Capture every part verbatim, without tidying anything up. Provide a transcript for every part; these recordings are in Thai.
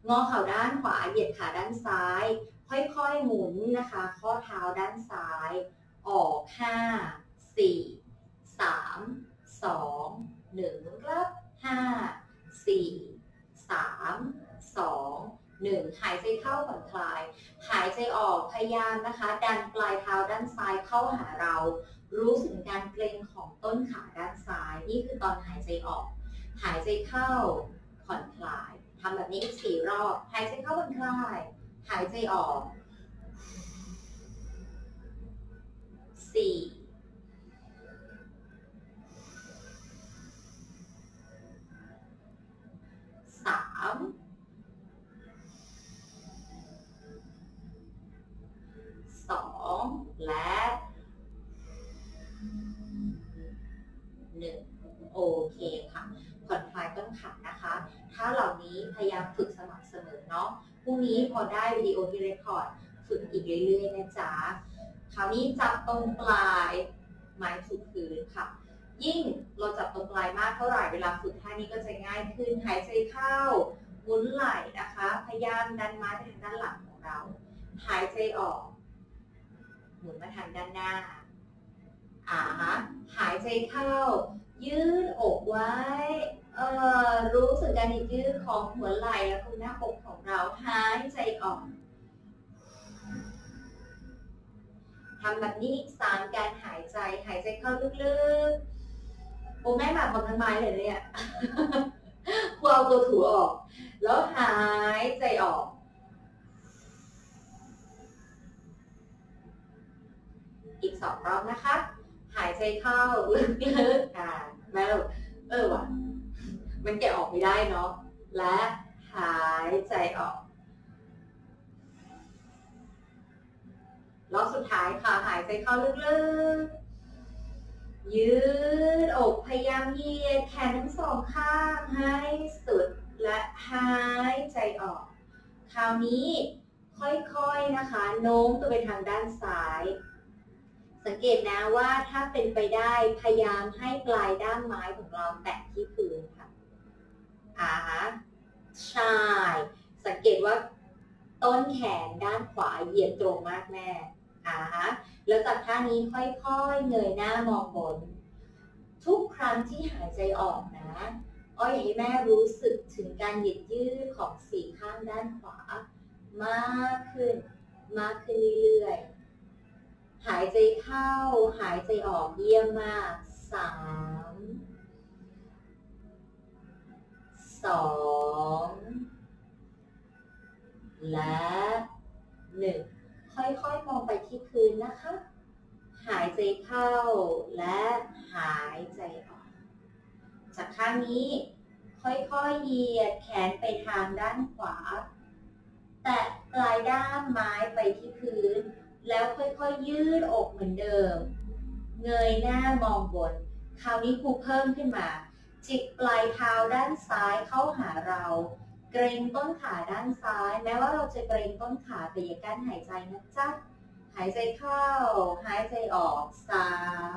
งอเข่าด้านขวาเหยียดขาด้านซ้ายค่อยๆหมุนนะคะข้อเท้าด้านซ้ายออกห้า สี่ สาม สอง หนึ่งครับห้า สี่ สาม สอง หนึ่งหายใจเข้าผ่อนคลายหายใจออกพยายามนะคะดันปลายเท้าด้านซ้ายเข้าหาเรารู้ถึงการเกร็งของต้นขาด้านซ้ายนี่คือตอนหายใจออกหายใจเข้าผ่อนคลายทำแบบนี้อีกสี่รอบหายใจเข้าผ่อนคลายหายใจออกสี่สามสองและหนึ่งโอเคค่ะผ่อนคลายต้นขานะคะถ้าเหล่านี้พยายามฝึกสม่ำเสมอเนาะพรุ่งนี้พอได้วิดีโอที่เรคคอร์ดฝึกอีกเรื่อยๆนะจ๊ะคราวนี้จับตรงปลายไม้ถูกพื้นค่ะยิ่งเราจับตรงปลายมากเท่าไหร่เวลาฝึกท่านี้ก็จะง่ายขึ้นหายใจเข้าหมุนไหล่นะคะพยายามดันไม้ไปทางด้านหลังของเราหายใจออกหมุนมาทางด้านหน้าอ่าฮะหายใจเข้ายืดอกไว้เอ่อรู้สึกการยืดของหัวไหล่และคุณหน้าอกของเราหายใจออกทำแบบนี้สามการหายใจหายใจเข้าลึกๆโอ้แม่มาพร้อมทั้งไม้เลยเนี่ยพวกเอาตัวถูออกแล้วหายใจออกอีกสองรอบนะคะหายใจเข้าลึกๆอ่าแม่เราเออว่ะมันแกะออกไม่ได้เนาะและหายใจออกรอบสุดท้ายค่ะหายใจเข้าลึกๆยืดอกพยายามเหยียดแขนทั้งสองข้างให้สุดและหายใจออกคราวนี้ค่อยๆนะคะโน้มตัวไปทางด้านซ้ายสังเกตนะว่าถ้าเป็นไปได้พยายามให้ปลายด้ามไม้ของเราแตะที่พื้นค่ะอ่าใช่สังเกตว่าต้นแขนด้านขวาเหยียดตรงมากแม่อ่าฮะแล้วจากท่านี้ค่อยๆเงยหน้ามองบนทุกครั้งที่หายใจออกนะอ้อยอยากให้แม่รู้สึกถึงการหยืดยืดของสี่ข้างด้านขวามากขึ้นมากขึ้นเรื่อยๆหายใจเข้าหายใจออกเยี่ยมมากสามสองและหนึ่งค่อยๆมองไปที่พื้นนะคะหายใจเข้าและหายใจออกจากข้างนี้ค่อยๆเหยียดแขนไปทางด้านขวาแตะปลายด้ามไม้ไปที่พื้นแล้วค่อยๆยืดอกเหมือนเดิมเงยหน้ามองบนคราวนี้ครูเพิ่มขึ้นมาจิกปลายเท้าด้านซ้ายเข้าหาเราเกรงต้นขาด้านซ้ายแม้ว่าเราจะเกรงต้นขาแต่อย่ากั้นหายใจนะจ๊ะหายใจเข้าหายใจออกสาม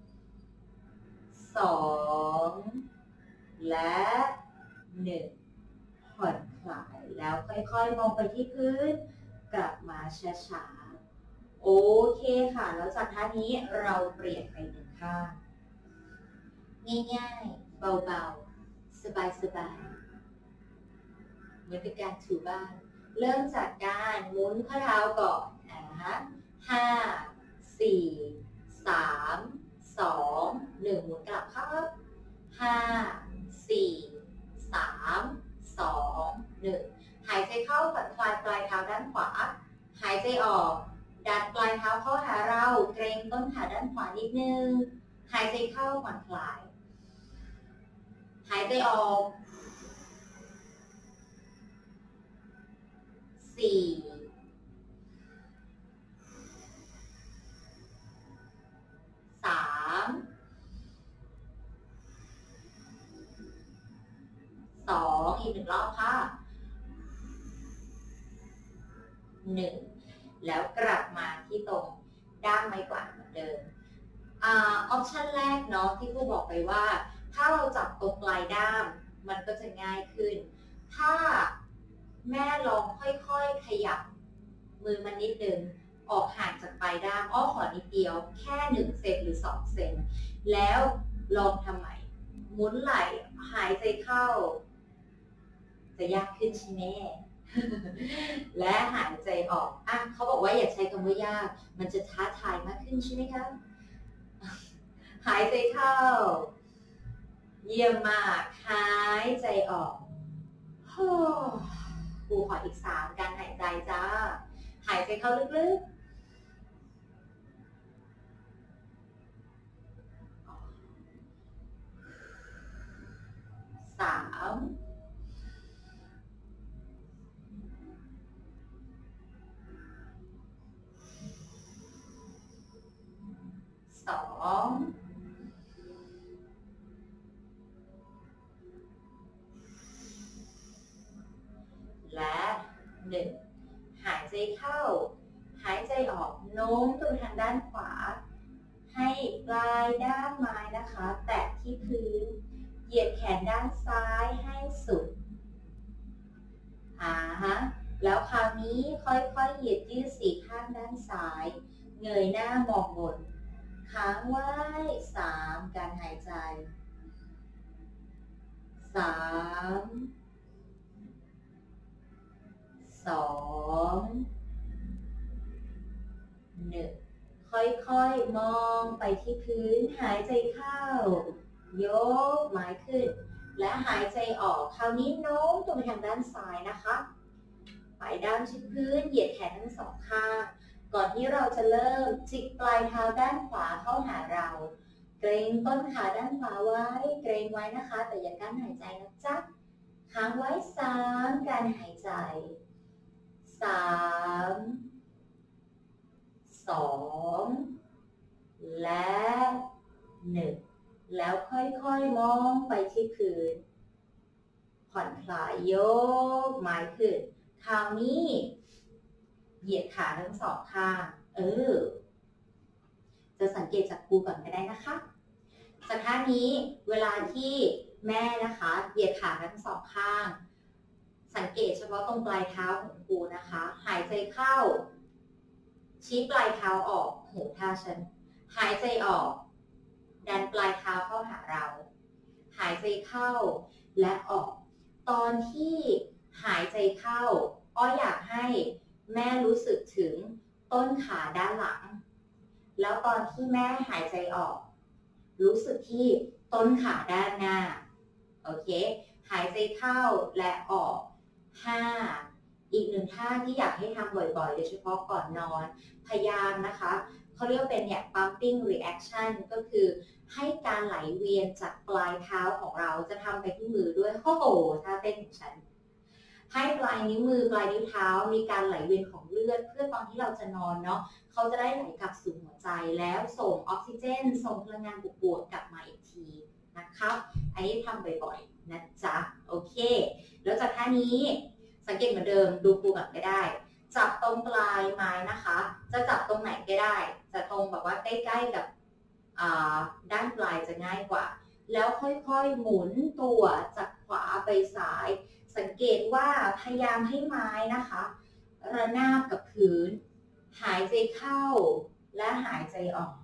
สองและหนึ่งผ่อนคลายแล้วค่อยๆมองไปที่พื้นกลับมาช้าๆโอเคค่ะแล้วจากท่านี้เราเปลี่ยนไปหนึ่งข้างง่ายๆเบาๆสบายๆเหมือนเป็นการถูบ้านเริ่มจากการหมุนข้อเท้าก่อนนะคะห้า สี่ สาม สอง หนึ่งหมุนกลับครับห้า สี่ สาม สอง หนึ่งหายใจเข้าผ่อนคลายปลายเท้าด้านขวาหายใจออกดันปลายเท้าเข้าหาเราเกรงต้นขาด้านขวานิดนึงหายใจเข้าผ่อนคลายหายใจออกสี่สามสองอีกหนึ่งรอบค่ะหนึ่งแล้วกลับมาที่ตรงด้ามไม้กวาดเหมือนเดิมอ่าออปชันแรกเนาะที่ครูบอกไปว่าถ้าเราจับตรงปลายด้ามมันก็จะง่ายขึ้นถ้าแม่ลองค่อยๆขยับมือมันนิดนึงออกห่างจากปลายด้ามอ้อขอนิดเดียวแค่หนึ่งเซนหรือสองเซนแล้วลองทำใหม่หมุนไหล่หายใจเข้าจะยากขึ้นใช่ไหม และหายใจออกอ่ะเขาบอกว่าอย่าใช้คำว่ายากมันจะท้าทายมากขึ้นใช่ไหมคะ หายใจเข้าเยี่ยมมากหายใจออกครูขออีกสามการหายใจจ้าหายใจเข้าลึกๆสามสองและหนึ่งหายใจเข้าหายใจออกโน้มตัวทางด้านขวาให้ปลายด้ามไม้นะคะแตะที่พื้นเหยียดแขนด้านซ้ายให้สุดอ่าฮะแล้วคราวนี้ค่อยๆเหยียดยืดสี่ข้างด้านซ้ายเงยหน้ามองบนค้างไว้สามการหายใจสามสองหนึ่งค่อยๆมองไปที่พื้นหายใจเข้ายกไม้ขึ้นและหายใจออกคราวนี้โน้มตัวไปทางด้านซ้ายนะคะปลายด้ามชิดพื้นเหยียดแขนทั้งสองข้างก่อนที่เราจะเริ่มจิกปลายเท้าด้านขวาเข้าหาเราเกรงต้นขาด้านขวาไว้เกรงไว้นะคะแต่อย่ากั้นหายใจนะจ๊ะค้างไว้สามการหายใจสามสองและหนึ่งแล้วค่อยๆมองไปที่พื้นผ่อนคลายยกไม้ขึ้นคราวนี้เหยียดขาทั้งสองข้างเออจะสังเกตจากครูก่อนก็ได้นะคะจากท่านี้เวลาที่แม่นะคะเหยียดขาทั้งสองข้างสังเกตเฉพาะตรงปลายเท้าของครูนะคะหายใจเข้าชี้ปลายเท้าออกหูท่าฉันหายใจออกดันปลายเท้าเข้าหาเราหายใจเข้าและออกตอนที่หายใจเข้าอ้ออยากให้แม่รู้สึกถึงต้นขาด้านหลังแล้วตอนที่แม่หายใจออกรู้สึกที่ต้นขาด้านหน้าโอเคหายใจเข้าและออกห้าอีกหนึ่งท่าที่อยากให้ทำบ่อยๆโดยเฉพาะก่อนนอนพยายามนะคะเขาเรียกเป็นเนี่ย pumping reaction ก็คือให้การไหลเวียนจากปลายเท้าของเราจะทำไปที่มือด้วยโอ้โหท่าเต้นของฉันให้ปลายนิ้วมือปลายนิ้วเท้ามีการไหลเวียนของเลือดเพื่อตอนที่เราจะนอนเนาะเขาจะได้ไหลกลับสู่หัวใจแล้วส่งออกซิเจนส่งพลังงานบวกๆกลับมาอีกทีนะคะอันนี้ทำบ่อยๆนะจ๊ะโอเคแล้วจากท่านี้สังเกตเหมือนเดิมดูครูก่อนก็ได้จับตรงปลายไม้นะคะจะจับตรงไหนก็ได้จะตรงแบบว่าใกล้ๆกับด้านปลายจะง่ายกว่าแล้วค่อยๆหมุนตัวจากขวาไปซ้ายสังเกตว่าพยายามให้ไม้นะคะระนาบกับพื้นหายใจเข้าและหายใจออก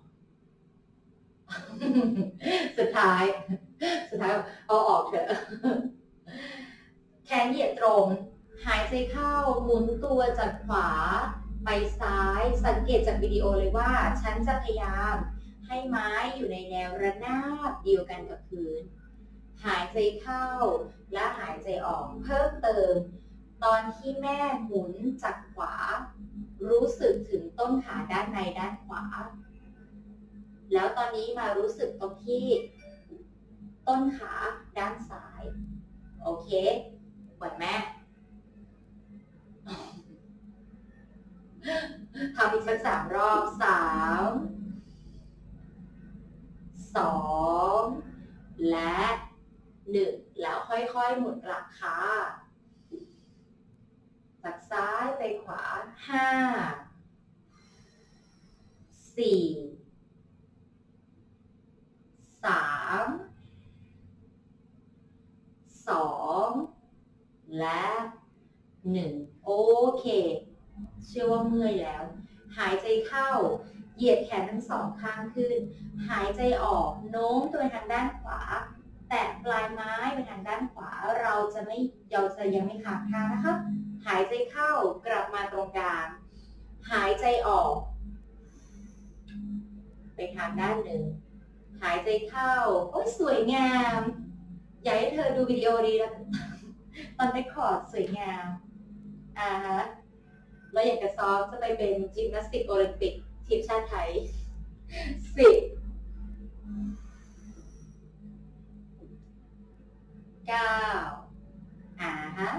สุดท้ายสุดท้ายเอาออกเถอะแขนเหยียดตรงหายใจเข้าหมุนตัวจากขวาไปซ้ายสังเกตจากวิดีโอเลยว่าฉันจะพยายามให้ไม้อยู่ในแนวระนาบเดียวกันกับพื้นหายใจเข้าและหายใจออกเพิ่มเติมตอนที่แม่หมุนจากขวารู้สึกถึงต้นขาด้านในด้านขวาแล้วตอนนี้มารู้สึกตรงที่ต้นขาด้านซ้ายโอเคไหวไหมทำอีกสักสามรอบสามสองและหนึ่งแล้วค่อยๆหมุนกลับค่ะจากซ้ายไปขวาห้าสี่สามสองและหนึ่งโอเคเชื่อว่าเมื่อยแล้วหายใจเข้าเหยียดแขนทั้งสองข้างขึ้นหายใจออกโน้มตัวไปทางด้านขวาแตะปลายไม้ไปทางด้านขวาเราจะไม่เราจะยังไม่ขาดท่านะคะหายใจเข้ากลับมาตรงกลางหายใจออกไปทางด้านหนึ่งหายใจเข้าโอ้ยสวยงามอยากให้เธอดูวิดีโอดีแล้วตอนเรคคอร์ดสวยงามอ่าฮะเราอยากจะซ้อมจะไปเป็นยิมนาสติกโอลิมปิกทีมชาติไทยสิบเก้าอ่าฮะ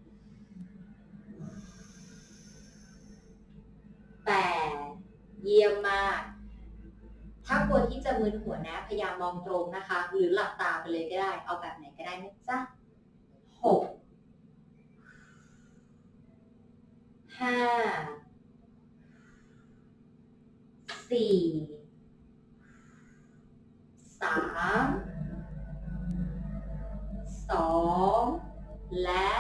แปดเยี่ยมมากถ้ากลัวที่จะมึนหัวนะพยายามมองตรงนะคะหรือหลับตาไปเลยก็ได้เอาแบบไหนก็ได้นะจ๊ะหกห้าสี่สามสองและ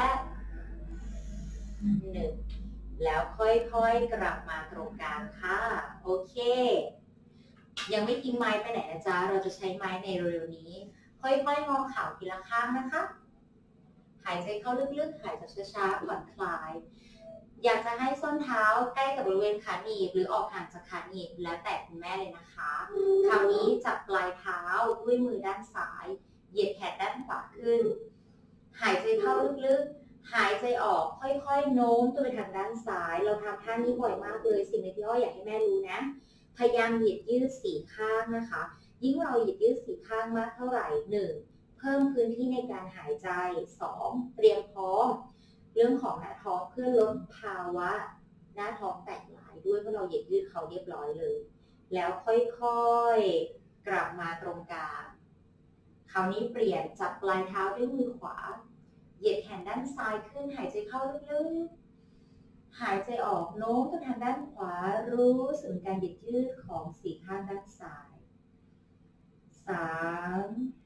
หนึ่งแล้วค่อยๆกลับมาตรงกลางค่ะโอเคยังไม่ทิ้งไม้ไปไหนนะจ๊ะเราจะใช้ไม้ในเร็วๆนี้ค่อยๆงอเข่าทีละข้างนะคะหายใจเข้าลึกๆหายใจช้าๆผ่อนคลายอยากจะให้ส้นเท้าใกล้กับบริเวณขาหนีบหรือออกห่างจากขาหนีบแล้วแต่คุณแม่เลยนะคะคราวนี้จับปลายเท้าด้วยมือด้านซ้ายเหยียดแขนด้านขวาขึ้นหายใจเข้าลึกๆหายใจออกค่อยๆโน้มตัวไปทางด้านซ้ายเราทำท่านี้บ่อยมากเลยสิ่งที่อ้ออยากให้แม่รู้นะพยายามเหยียดยืดสี่ข้างนะคะยิ่งเราเหยียดยืดสี่ข้างมากเท่าไหร่หนึ่งเพิ่มพื้นที่ในการหายใจสองเตรียมพร้อมเรื่องของหน้าท้องเพื่อลดภาวะหน้าท้องแตกหลายด้วยเพราะเราเหยียดยืดเขาเรียบร้อยเลยแล้วค่อยๆกลับมาตรงกลางคราวนี้เปลี่ยนจับปลายเท้าด้วยมือขวาเหยียดแขนด้านซ้ายขึ้นหายใจเข้าลึกๆหายใจออกโน้มไปทางด้านขวารู้สึกการเหยียดยืดของสี่ข้างด้านซ้ายสาม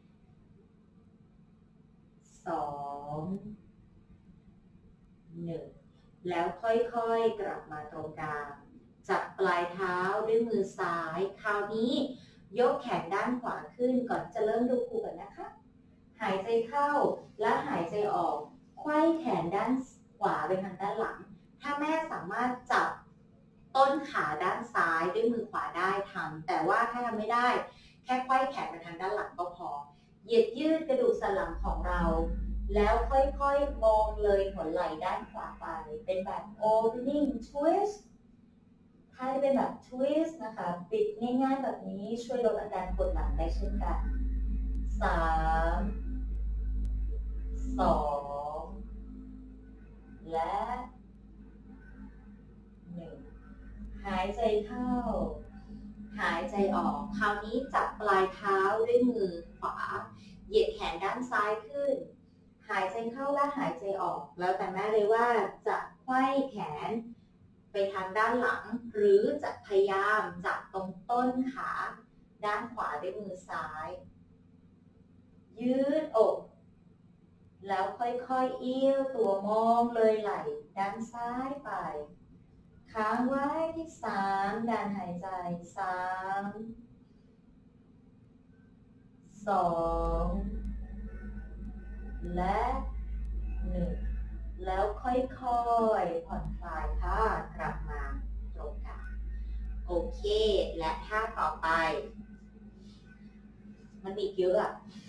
สองหนึ่งแล้วค่อยๆกลับมาตรงกลางจับปลายเท้าด้วยมือซ้ายคราวนี้ยกแขนด้านขวาขึ้นก่อนจะเริ่มดูครูกันนะคะหายใจเข้าและหายใจออกไขว้แขนด้านขวาไปทางด้านหลังถ้าแม่สามารถจับต้นขาด้านซ้ายด้วยมือขวาได้ทำแต่ว่าถ้าทำไม่ได้แค่ไขว้แขนไปทางด้านหลังก็พอเหยียดยืดกระดูกสันหลังของเราแล้วค่อยๆมองเลยหัวไหล่ด้านขวาไปเป็นแบบ opening twist ถ้าจะเป็นแบบ twist นะคะปิดง่ายๆแบบนี้ช่วยลดอาการปวดหลังได้เช่นกันสามสองและหนึ่งหายใจเข้าหายใจออกคราวนี้จับปลายเท้าด้วยมือขวาเหยียดแขนด้านซ้ายขึ้นหายใจเข้าและหายใจออกแล้วแต่แม่เลยว่าจะไขว้แขนไปทางด้านหลังหรือจะพยายามจับตรงต้นขาด้านขวาด้วยมือซ้ายยืดอกแล้วค่อยๆเอี้ยวตัวมองเลยไหล่ด้านซ้ายไปค้างไว้ที่สามการหายใจสามสองและหนึ่งแล้วค่อยๆผ่อนคลายค่ะกลับมาตรงกลางโอเคและท่าต่อไปมันอีกเยอะอะ